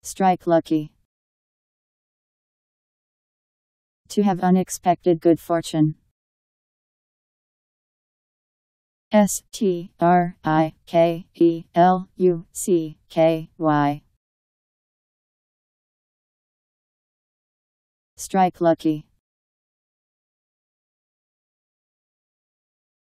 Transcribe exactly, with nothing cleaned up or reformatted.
Strike lucky. To have unexpected good fortune. S T R I K E L U C K Y. Strike lucky.